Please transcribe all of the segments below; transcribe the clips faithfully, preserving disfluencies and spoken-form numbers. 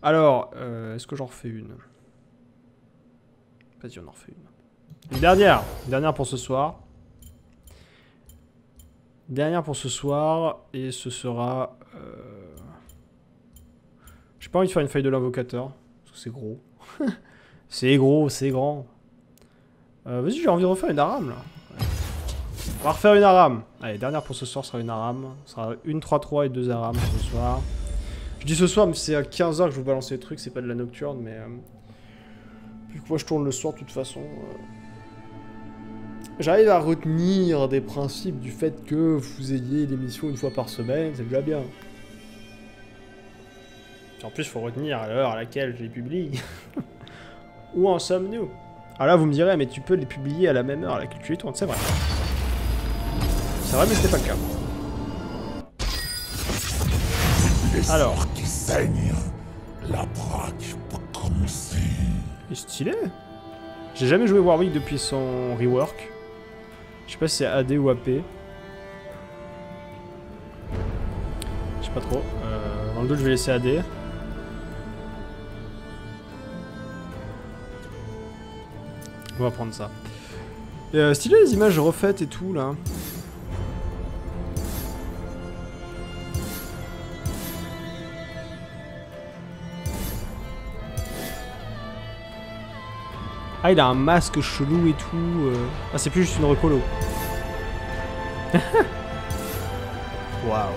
Alors, euh, est-ce que j'en refais une? Vas-y, on en refait une. Une dernière. Une dernière pour ce soir. Dernière pour ce soir. Et ce sera... Euh... J'ai pas envie de faire une feuille de l'invocateur. Parce que c'est gros. C'est gros, c'est grand. Euh, Vas-y, j'ai envie de refaire une Aram, là. Ouais. On va refaire une Aram. Allez, dernière pour ce soir sera une Aram. Ce sera une trois trois et deux Aram ce soir. Je dis ce soir, mais c'est à quinze heures que je vous balance les trucs. C'est pas de la nocturne, mais... Euh... Vu que moi, je tourne le soir, de toute façon... Euh... J'arrive à retenir des principes du fait que vous ayez l'émission une fois par semaine. C'est déjà bien. En plus, il faut retenir à l'heure à laquelle je les publie. Où en sommes-nous? Alors là, vous me direz, mais tu peux les publier à la même heure à laquelle tu les tournes. C'est vrai. C'est vrai, mais c'était pas le cas. Les Alors. sorts qui saignent, la braque peut commencer. Il est stylé. J'ai jamais joué Warwick depuis son rework. Je sais pas si c'est A D ou A P. Je sais pas trop. Euh, dans le doute, je vais laisser A D. On va prendre ça. Et euh, stylé les images refaites et tout là. Ah, il a un masque chelou et tout. Euh... Ah, c'est plus juste une recolo. Waouh.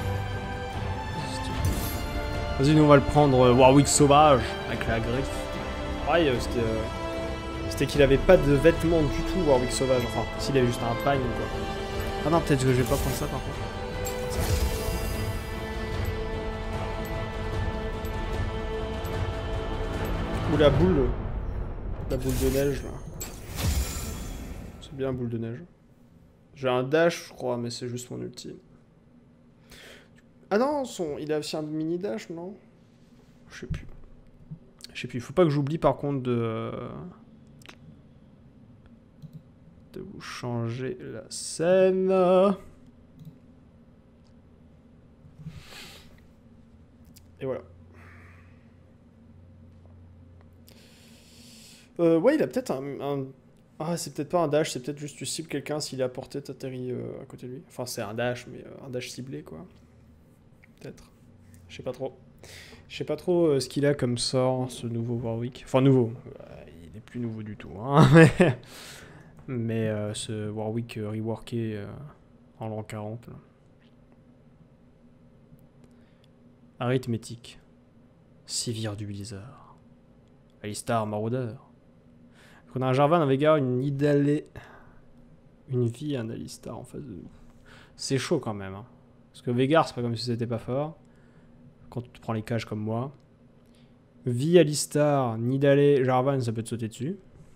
Vas-y, nous on va le prendre euh, Warwick sauvage avec la griffe. Ouais, euh, c'était. Euh... C'était qu'il avait pas de vêtements du tout, Warwick sauvage. Enfin, s'il avait juste un pagne ou quoi. Ah non, peut-être que je vais pas prendre ça par contre. Ou la boule. La boule de neige là. C'est bien boule de neige. J'ai un dash, je crois, mais c'est juste mon ulti. Ah non, son... il a aussi un mini dash, non? Je sais plus. Je sais plus. Faut pas que j'oublie par contre de. de vous changer la scène. Et voilà. Euh, ouais, il a peut-être un, un... Ah, c'est peut-être pas un dash, c'est peut-être juste tu cibles quelqu'un s'il est à portée, t'atterris euh, à côté de lui. Enfin, c'est un dash, mais euh, un dash ciblé, quoi. Peut-être. Je sais pas trop. Je sais pas trop euh, ce qu'il a comme sort, ce nouveau Warwick. Enfin, nouveau. Euh, il est plus nouveau du tout, hein. mais... Mais euh, ce Warwick euh, reworké euh, en l'an quarante. Là. Arithmétique. Sivir du Blizzard. Alistar Maraudeur. Donc on a un Jarvan, un Veigar, une Nidalé. Une vie et un Alistar en face de nous. C'est chaud quand même. Hein. Parce que Veigar, c'est pas comme si c'était pas fort. Quand tu prends les cages comme moi. Vie, Alistar, Nidalé, Jarvan, ça peut te sauter dessus.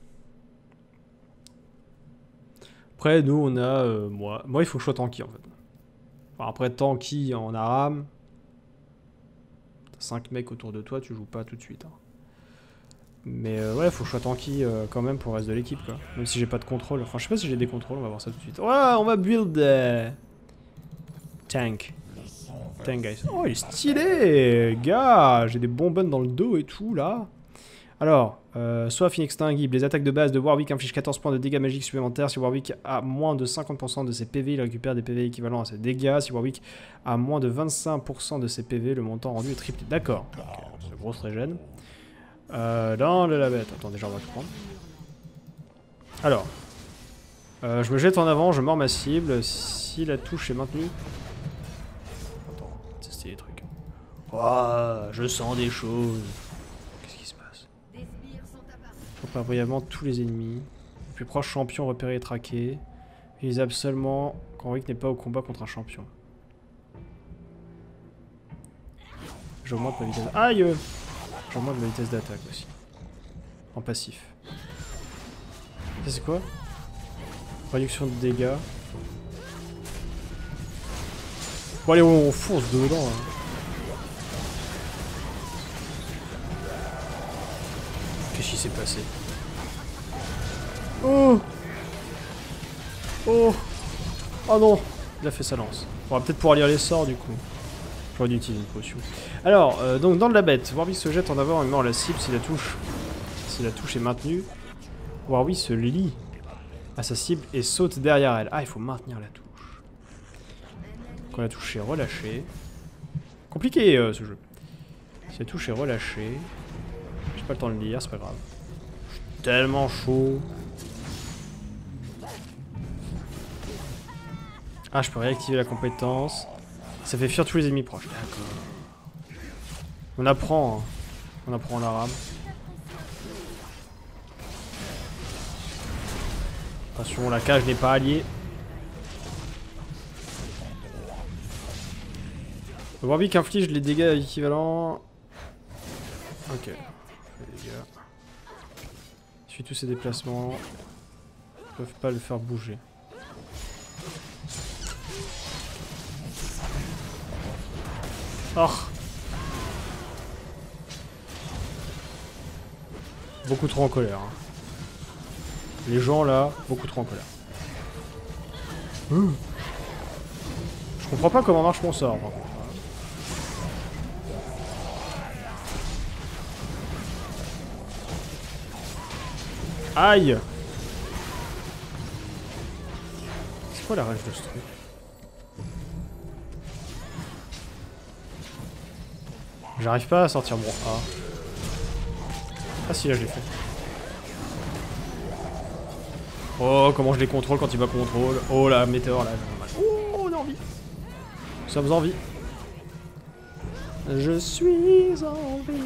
Après, nous, on a... Euh, moi, moi, il faut que je sois tanky, en fait. Enfin, après, tanky en Aram. T'as cinq mecs autour de toi, tu joues pas tout de suite. Hein. Mais euh, ouais, il faut que je sois tanky euh, quand même pour le reste de l'équipe, quoi. Même si j'ai pas de contrôle. Enfin, je sais pas si j'ai des contrôles, on va voir ça tout de suite. Ouais, on va build... Euh... Tank. Tank, guys. Oh, il est stylé, gars. J'ai des bonbons dans le dos et tout, là. Alors, euh, soif inextinguible. Les attaques de base de Warwick infligent quatorze points de dégâts magiques supplémentaires. Si Warwick a moins de cinquante pour cent de ses P V, il récupère des P V équivalents à ses dégâts. Si Warwick a moins de vingt-cinq pour cent de ses P V, le montant rendu est triplé. D'accord. Okay. C'est grosse régène. Euh, dans le lavette. Attends, déjà, on va tout prendre. Alors. Euh, je me jette en avant, je mords ma cible. Si la touche est maintenue... Attends, tester les trucs. Oh, je sens des choses. Pas brièvement tous les ennemis. Le plus proche champion repéré et traqué. Utilisable seulement quand Warwick n'est pas au combat contre un champion. J'augmente ma vitesse. Aïe! J'augmente ma vitesse d'attaque aussi. En passif. Ça c'est quoi? Réduction de dégâts. Bon allez, on fonce dedans. Hein. Qu'est-ce qui s'est passé? Oh! Oh! Oh non! Il a fait sa lance. On va peut-être pouvoir lire les sorts du coup. J'aurais dû utiliser une potion. Alors, euh, donc dans de la bête, Warwick se jette en avant et mord la cible si la touche, si la touche est maintenue. Warwick se lie à sa cible et saute derrière elle. Ah, il faut maintenir la touche. Quand la touche est relâchée. Compliqué euh, ce jeu. Si la touche est relâchée. J'ai pas le temps de le lire, c'est pas grave. Je suis tellement chaud. Ah, je peux réactiver la compétence. Ça fait fuir tous les ennemis proches. D'accord. On apprend. Hein. On apprend en arabe. Attention, la cage n'est pas alliée. Warwick inflige les dégâts équivalents. Ok. Les dégâts. Suit tous ses déplacements. Ils peuvent pas le faire bouger. Oh. Beaucoup trop en colère. Hein. Les gens là, beaucoup trop en colère. Mmh. Je comprends pas comment marche mon sort par contre. Aïe! C'est quoi la rage de ce truc? J'arrive pas à sortir mon A. Ah si, là je l'ai fait. Oh, comment je les contrôle quand il va contrôle. Oh la météore là. Oh, on a envie. Nous sommes en vie. Je suis en vie.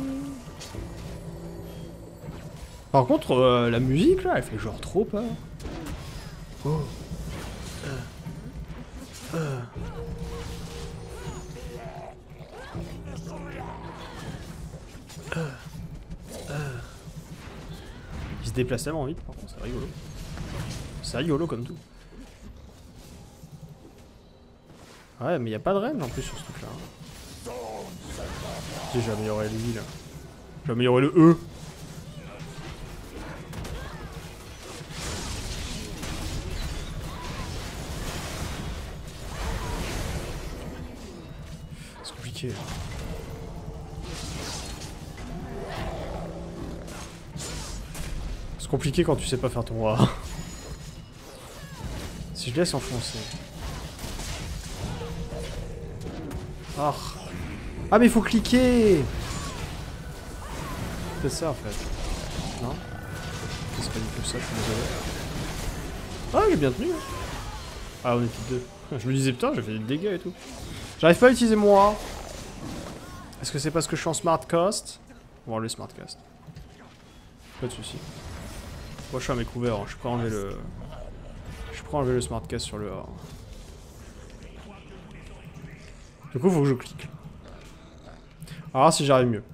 Par contre, euh, la musique là, elle fait genre trop peur. Oh. Euh. Euh. Euh. Euh. Il se déplace tellement vite, par contre, c'est rigolo. C'est rigolo comme tout. Ouais, mais il n'y a pas de range en plus sur ce truc là. Si j'ai amélioré lui là. J'ai amélioré le E. C'est compliqué. C'est compliqué quand tu sais pas faire ton A. Si je laisse enfoncer. Ah, ah mais il faut cliquer. C'est ça en fait. Non? C'est pas du tout ça, je suis désolé. Ah, j'ai bien tenu. Ah, on était deux. Je me disais putain, j'ai fait des dégâts et tout. J'arrive pas à utiliser moi. Est-ce que c'est parce que je suis en smart cast? On va enlever smart cast. Pas de soucis. Moi je suis à mes couverts, hein. Je suis prêt à enlever le... Je suis prêt à enlever le smart cast sur le A. Du coup faut que je clique. Alors si j'arrive mieux.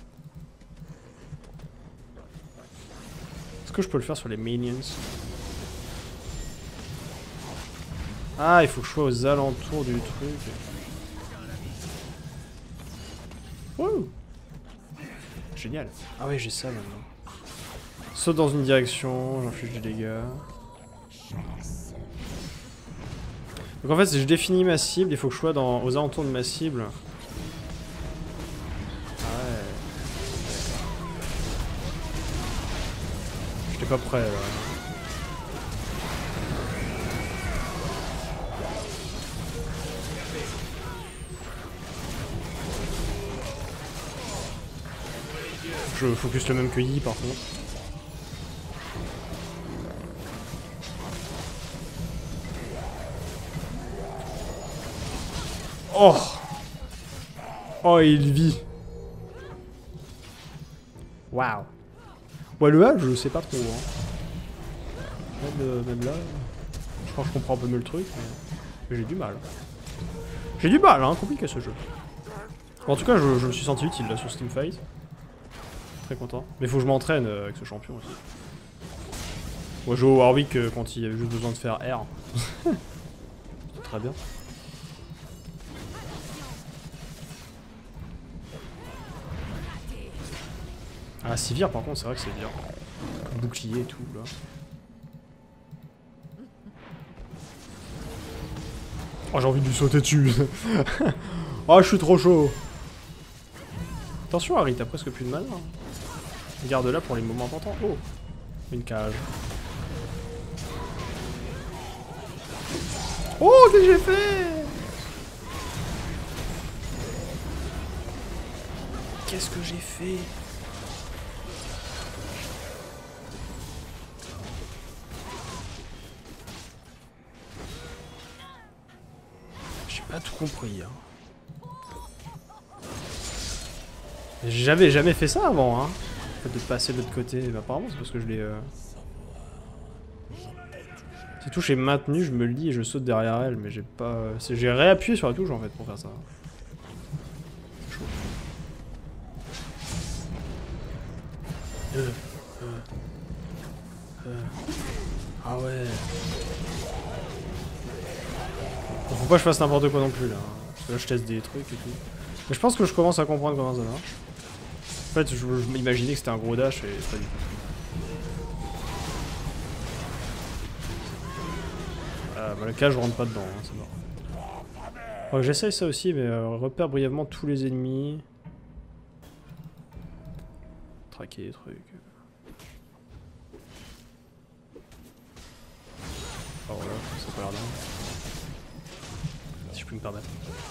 Est-ce que je peux le faire sur les minions? Ah, il faut que je sois aux alentours du truc. Wouh! Génial. Ah ouais, j'ai ça maintenant. Saute dans une direction, j'inflige des dégâts. Donc en fait, si je définis ma cible, il faut que je sois dans, aux alentours de ma cible. Ah ouais. J'étais pas prêt là. Je focus le même que Yi par contre. Oh! Oh, il vit. Waouh. Ouais, le A, je sais pas trop. Hein. Même, euh, même là, je crois que je comprends un peu mieux le truc, mais j'ai du mal. J'ai du mal, hein, compliqué ce jeu. En tout cas, je, je me suis senti utile là sur Steam Fight. Très content. Mais faut que je m'entraîne euh, avec ce champion aussi. Moi, je joue au Warwick euh, quand il y avait juste besoin de faire R. C'est très bien. Ah, Sivir par contre, c'est vrai que c'est bien. Bouclier et tout là. Oh, j'ai envie de lui sauter dessus. Oh, je suis trop chaud. Attention, Harry, t'as presque plus de mana. Garde-la pour les moments importants. Oh, une cage. Oh, qu'est-ce que j'ai fait? Qu'est-ce que j'ai fait? J'ai pas tout compris. Hein. J'avais jamais fait ça avant, hein. Le fait de passer de l'autre côté. Mais apparemment, c'est parce que je l'ai. Euh... Si touche est maintenue, je me le dis et je saute derrière elle, mais j'ai pas. J'ai réappuyé sur la touche en fait pour faire ça. C'est chaud. Euh, euh, euh. Ah ouais. Faut pas que je fasse n'importe quoi non plus là. Parce que là je teste des trucs et tout. Mais je pense que je commence à comprendre comment ça marche. En fait, je, je m'imaginais que c'était un gros dash et pas du tout. Ah, bah, le cas, je rentre pas dedans, hein, c'est mort. Oh, j'essaye ça aussi, mais euh, repère brièvement tous les ennemis. Traquer des trucs. Oh voilà, ça a pas l'air dingue. Si je peux me permettre.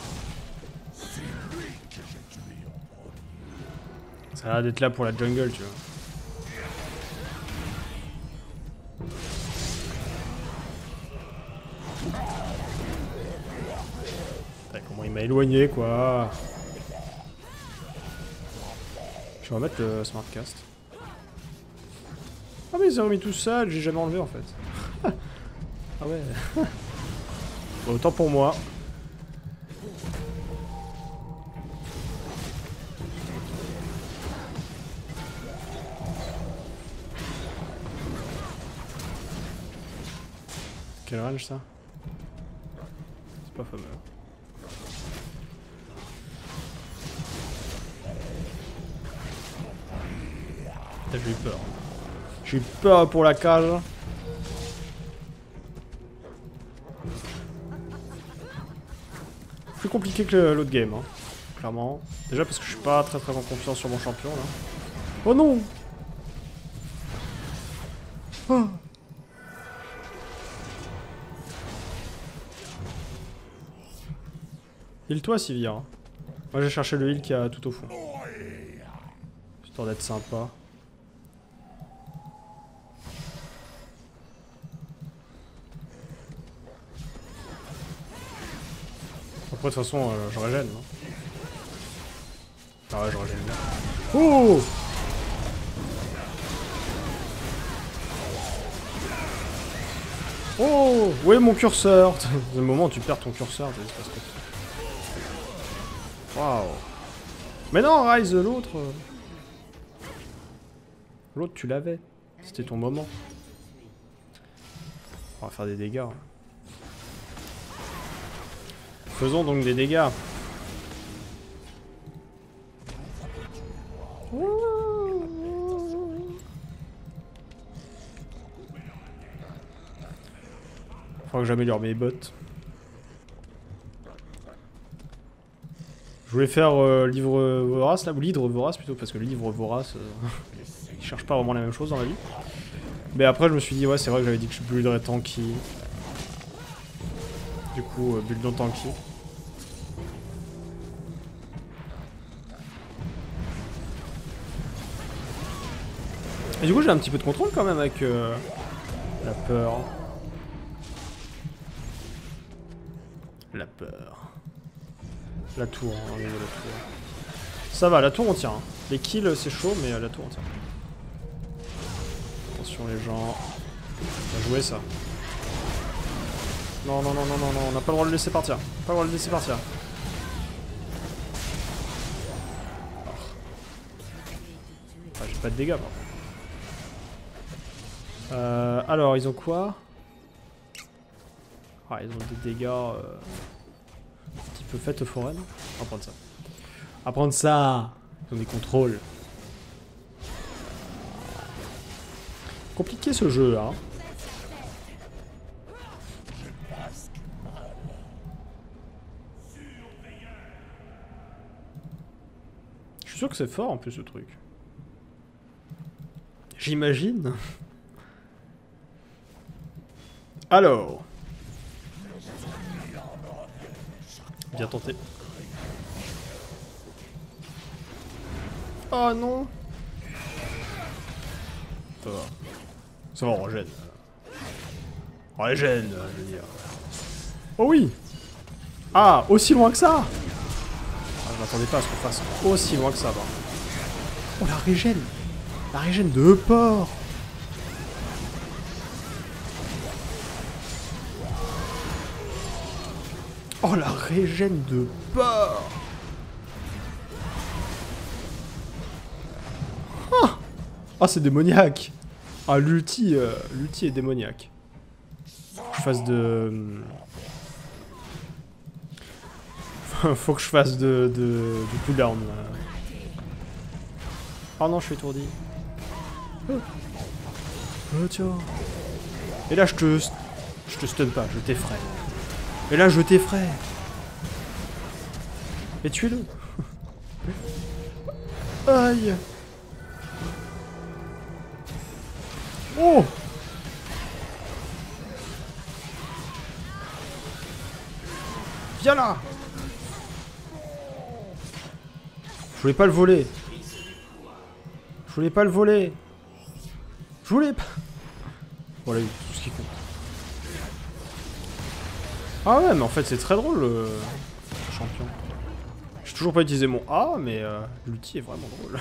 Ça a l'air d'être là pour la jungle, tu vois. Putain, comment il m'a éloigné, quoi. Je vais remettre le smartcast. Ah mais ils ont remis tout ça, j'ai jamais enlevé en fait. Ah ouais. Bon, autant pour moi. Quel range ça? C'est pas fameux. Putain, j'ai eu peur. J'ai eu peur pour la cage. Plus compliqué que l'autre game, hein. Clairement. Déjà parce que je suis pas très très en confiance sur mon champion là. Oh non! Oh. Heal-toi, Sivir. Moi j'ai cherché le heal qui a tout au fond. Histoire d'être sympa. Après de toute façon euh, je régène. Hein. Ah ouais, je régène bien. Oh! Oh! Où est mon curseur? C'est le moment où tu perds ton curseur, t'as dit pas ce que... Waouh! Mais non, Rise, l'autre! L'autre, tu l'avais. C'était ton moment. On va faire des dégâts. Faisons donc des dégâts. Faudra que j'améliore mes bots. Je voulais faire euh, livre vorace là, ou livre vorace plutôt, parce que le livre vorace, euh, il cherche pas vraiment la même chose dans la vie. Mais après je me suis dit ouais c'est vrai que j'avais dit que je builderais tanky. Du coup euh, build non tanky. Et du coup j'ai un petit peu de contrôle quand même avec euh, la peur. La peur. La tour, hein, on est de la tour. Ça va, la tour on tient. Hein. Les kills c'est chaud, mais euh, la tour on tient. Attention les gens. On va jouer ça. Non, non, non, non, non, non, on n'a pas le droit de le laisser partir. Pas le droit de le laisser partir. Ah, j'ai pas de dégâts, par contre. Euh, alors, ils ont quoi? Ah, ils ont des dégâts... Euh... Un petit peu fête foraine. On va prendre ça. On va prendre ça. Ils ont des contrôles. Compliqué ce jeu, hein. suis sûr que c'est fort en plus ce truc. J'imagine. Alors. Bien tenté. Oh non. Ça va. Ça va, on régène. On régène, je veux dire. Oh oui. Ah, aussi loin que ça. Ah, je m'attendais pas à ce qu'on fasse aussi loin que ça. Bah. Oh, la régène. La régène de porc. Oh, la régène de porc. Ah, ah c'est démoniaque. Ah, l'ulti, euh, l'ulti est démoniaque. Faut que je fasse de... Faut que je fasse de, de, du cooldown. Oh non, je suis étourdi. Oh. Oh, tiens. Et là, je te... Je te stun pas, je t'effraie. Et là, je t'effraie. Et tuez-le. Aïe. Oh. Viens là. Je voulais pas le voler. Je voulais pas le voler. Je voulais pas... Voilà, tout ce qui compte. Ah ouais, mais en fait, c'est très drôle, le champion. J'ai toujours pas utilisé mon A, mais euh, l'outil est vraiment drôle.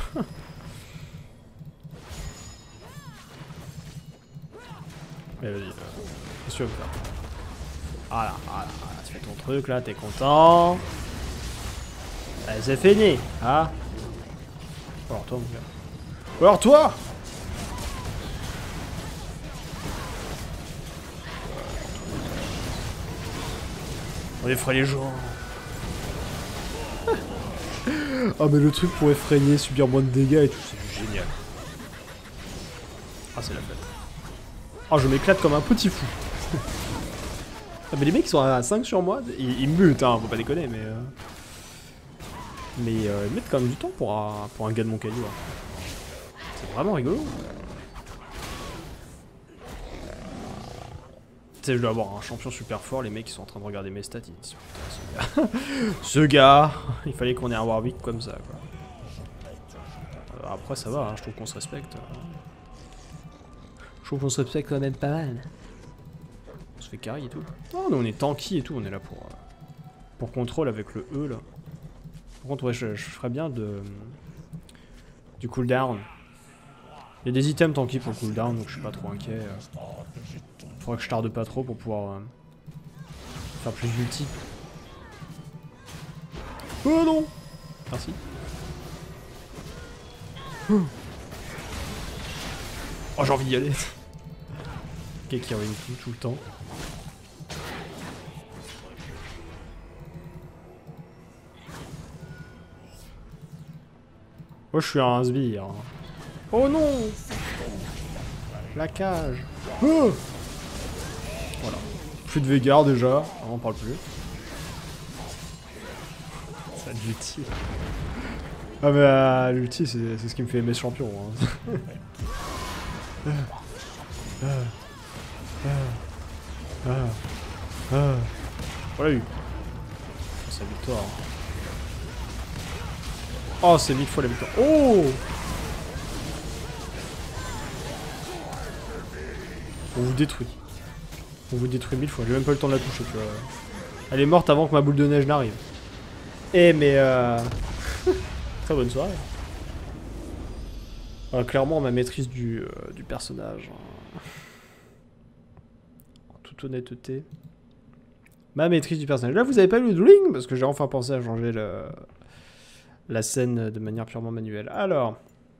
Mais vas-y, euh, qu'est-ce que tu veux faire? Voilà, voilà, voilà, tu fais ton truc là, t'es content. Allez, c'est fini, hein? Ou alors toi, mon gars. Ou alors toi! On effraie les gens. Ah mais le truc pour effrayer, subir moins de dégâts et tout, c'est génial. Ah c'est la fête. Ah je m'éclate comme un petit fou. Ah mais les mecs ils sont à cinq sur moi, ils, ils me butent hein, faut pas déconner mais... Euh... Mais euh, ils mettent quand même du temps pour un, pour un gars de mon calibre. C'est vraiment rigolo. Tu sais, je dois avoir un champion super fort, les mecs ils sont en train de regarder mes stats, ils disent putain ce gars, ce gars, il fallait qu'on ait un Warwick comme ça quoi. Euh, après ça va, hein, je trouve qu'on se respecte. Je trouve qu'on se respecte quand même pas mal. On se fait carry et tout. Non, nous on est tanky et tout, on est là pour, euh, pour contrôle avec le E là. Par contre ouais je, je ferais bien de du cooldown. Il y a des items tanky pour le cooldown donc je suis pas trop inquiet. Euh. Faudra que je tarde pas trop pour pouvoir euh, faire plus d'ulti. Oh non! Merci. Oh, j'ai envie d'y aller. Ok, qui revient tout, tout le temps. Moi je suis un sbire. Hein. Oh non! La cage. Oh! Voilà. Plus de Veigar déjà, on en parle plus. Ça de l'ulti. Ah bah l'ulti c'est ce qui me fait aimer ce champion. Hein. ah, ah, ah, ah, ah. Voilà eu. C'est la victoire. Oh c'est mille fois la victoire. Oh! On vous détruit. On vous détruit mille fois. J'ai même pas eu le temps de la toucher, tu vois. Elle est morte avant que ma boule de neige n'arrive. Eh mais euh... très bonne soirée. Alors, clairement ma maîtrise du, euh, du personnage. Hein. En toute honnêteté. Ma maîtrise du personnage. Là vous avez pas eu le dueling parce que j'ai enfin pensé à changer le... la scène de manière purement manuelle. Alors...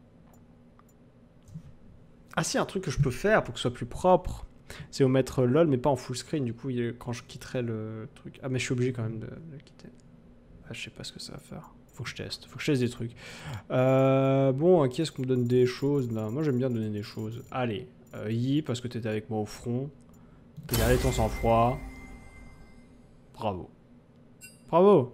Ah si, un truc que je peux faire pour que ce soit plus propre, c'est au mettre LOL mais pas en full screen, du coup il, quand je quitterai le truc... Ah mais je suis obligé quand même de, de le quitter. Ah je sais pas ce que ça va faire. Faut que je teste, faut que je teste des trucs. Euh, bon, à qui est-ce qu'on me donne des choses? Non, moi j'aime bien donner des choses. Allez, euh, Yi, parce que t'étais avec moi au front. T'as gardé ton sang-froid. Bravo. Bravo.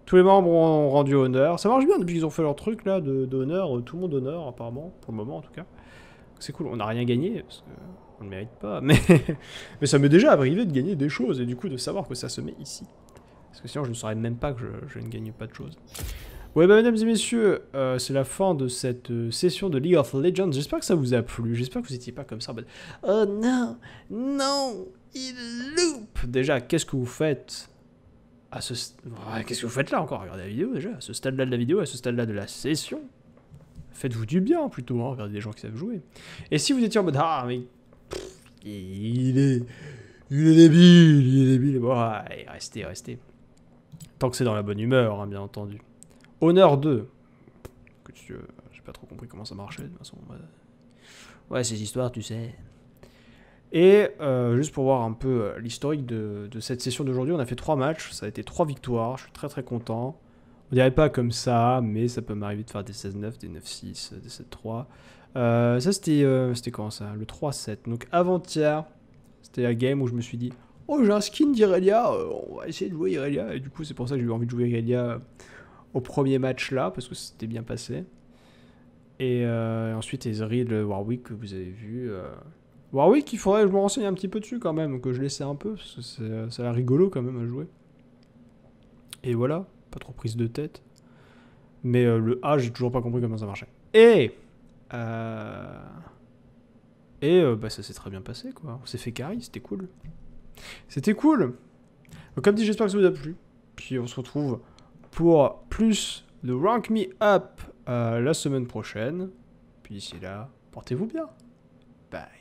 Tous les membres ont rendu honneur. Ça marche bien depuis qu'ils ont fait leur truc là d'honneur. Tout le monde honneur apparemment, pour le moment en tout cas. C'est cool, on n'a rien gagné, parce qu'on ne mérite pas, mais, mais ça m'est déjà arrivé de gagner des choses, et du coup de savoir que ça se met ici. Parce que sinon je ne saurais même pas que je, je ne gagne pas de choses. Ouais bah mesdames et messieurs, euh, c'est la fin de cette euh, session de League of Legends. J'espère que ça vous a plu, j'espère que vous n'étiez pas comme ça en mode « Oh non, non, il loupe !» Déjà, qu'est-ce que vous faites à ce... Ouais, qu'est-ce que vous faites là encore? Regardez la vidéo déjà, à ce stade-là de la vidéo, à ce stade-là de la session. Faites-vous du bien plutôt, hein, regardez des gens qui savent jouer. Et si vous étiez en mode ah mais pff, il est il est débile, il est débile, bon, ouais, restez, restez. Tant que c'est dans la bonne humeur, hein, bien entendu. Honneur deux. Que tu, euh, j'ai pas trop compris comment ça marchait de toute façon. Ouais, ouais ces histoires, tu sais. Et euh, juste pour voir un peu l'historique de, de cette session d'aujourd'hui, on a fait trois matchs, ça a été trois victoires, je suis très très content. On dirait pas comme ça, mais ça peut m'arriver de faire des seize neuf, des neuf six, des sept trois. Euh, ça, c'était euh, c'était quand ça? Le trois sept. Donc avant-hier, c'était la game où je me suis dit « Oh, j'ai un skin d'Irelia, euh, on va essayer de jouer Irelia. » Et du coup, c'est pour ça que j'ai eu envie de jouer Irelia au premier match là, parce que c'était bien passé. Et euh, ensuite, Ezreal, le Warwick que vous avez vu. Euh... Warwick, il faudrait que je me renseigne un petit peu dessus quand même, que je laissais un peu, parce que ça a l'air rigolo quand même à jouer. Et voilà. Pas trop prise de tête. Mais euh, le A, j'ai toujours pas compris comment ça marchait. Et... Euh... Et euh, bah, ça s'est très bien passé, quoi. On s'est fait carry, c'était cool. C'était cool. Donc, comme dit, j'espère que ça vous a plu. Puis on se retrouve pour plus de Rank Me Up euh, la semaine prochaine. Puis d'ici là, portez-vous bien. Bye.